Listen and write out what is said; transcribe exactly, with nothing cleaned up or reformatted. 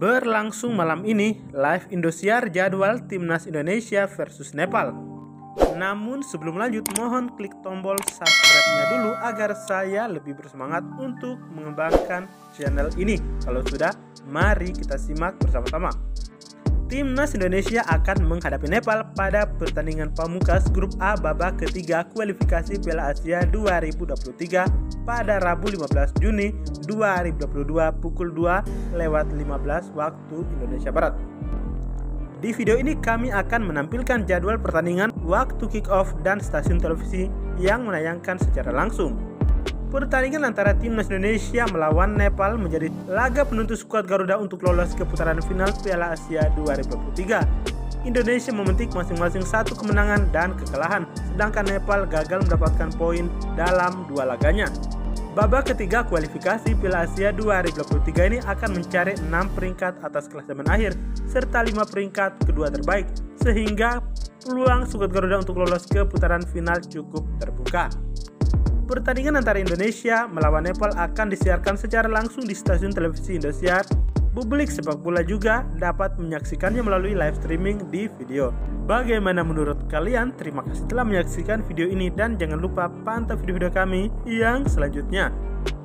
Berlangsung malam ini live Indosiar jadwal Timnas Indonesia versus Nepal. Namun sebelum lanjut, mohon klik tombol subscribe-nya dulu agar saya lebih bersemangat untuk mengembangkan channel ini. Kalau sudah, mari kita simak bersama-sama. Timnas Indonesia akan menghadapi Nepal pada pertandingan pamungkas grup A babak ketiga kualifikasi Piala Asia dua ribu dua puluh tiga pada Rabu lima belas Juni dua ribu dua puluh dua pukul dua lewat lima belas waktu Indonesia Barat. Di video ini kami akan menampilkan jadwal pertandingan, waktu kick off, dan stasiun televisi yang menayangkan secara langsung. Pertandingan antara Timnas Indonesia melawan Nepal menjadi laga penentu skuad Garuda untuk lolos ke putaran final Piala Asia dua ribu dua puluh tiga. Indonesia memetik masing-masing satu kemenangan dan kekalahan, sedangkan Nepal gagal mendapatkan poin dalam dua laganya. Babak ketiga kualifikasi Piala Asia dua ribu dua puluh tiga ini akan mencari enam peringkat atas klasemen akhir serta lima peringkat kedua terbaik, sehingga peluang skuad Garuda untuk lolos ke putaran final cukup terbuka. Pertandingan antara Indonesia melawan Nepal akan disiarkan secara langsung di stasiun televisi Indosiar. Publik sepak bola juga dapat menyaksikannya melalui live streaming di video. Bagaimana menurut kalian? Terima kasih telah menyaksikan video ini dan jangan lupa pantau video-video kami yang selanjutnya.